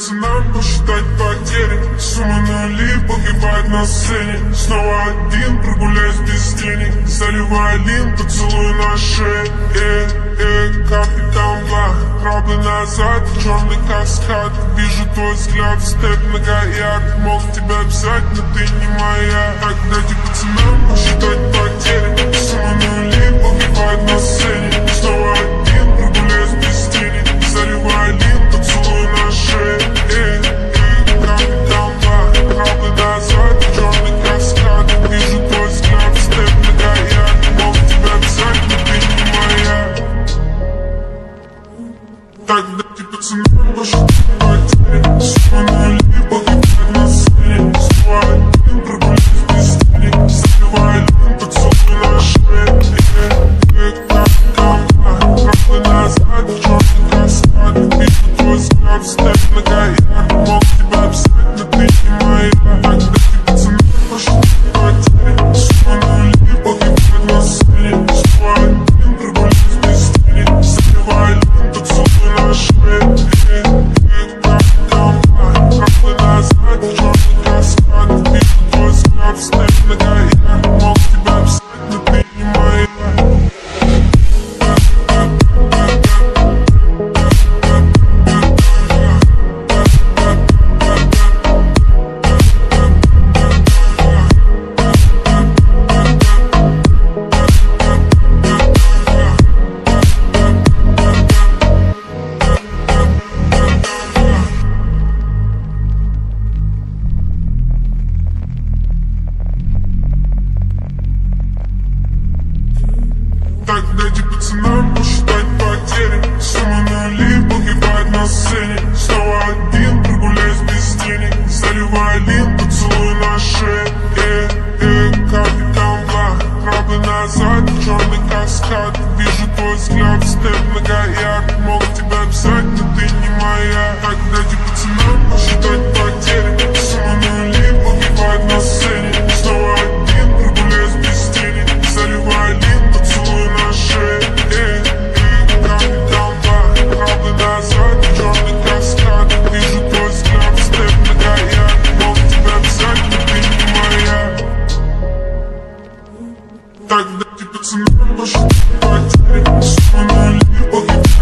пацанам посчитать потери. Сумма нули погибает на сцене. Снова один, прогуляюсь без денег. Заливаю лин, поцелуй на шее. Капитан Блак, правда назад, черный каскад. Вижу твой взгляд, степ многоярд. Мог тебя взять, но ты не моя. Так дайте пацанам посчитать потери. Сумма нули погибает на сцене. Снова один, прогуляюсь без денег. Заливаю лин, поцелуй на шее. Капитан Блак, правда назад, черный каскад. Вижу твой взгляд, степ многоярд. Мог тебя взять, но ты не моя. Так дайте пацанам посчитать потери. Сумма нули погибает на сцене. Снова один, прогуляюсь без денег. Заливаю лин, поцелуй на шее. Капитан Блак, правда назад, черный каскад. Вижу твой взгляд, степ многоярд. Мог тебя взять, но ты не моя. Так дайте пацанам посчитать потери. Сумма нули погибает на сцене. Снова один, прогуляюсь без денег. Заливаю лин, поцелуй на шее. Капитан Блак, правда назад, черный каскад. Вижу твой взгляд, степ многоярд. Мог тебя взять, но ты не моя. Так дайте пацанам посчитать потери. Сумма нули погибает на сцене. Снова один, прогуляюсь без денег. Заливаю лин, поцелуй на шее. Капитан Блак, правда назад, черный каскад. Вижу твой взгляд, степ многоярд. Мог тебя взять, но ты не моя. Так дайте пацанам посчитать потери. Сумма нули погибает на сцене. Снова один, прогуляюсь без денег. Заливаю лин, поцелуй на шее. Капитан Блак, правда назад, черный каскад. Вижу твой взгляд, степ многоярд. Мог тебя взять, но ты не моя. Так дайте пацанам посчитать потери. Сумма нули погибает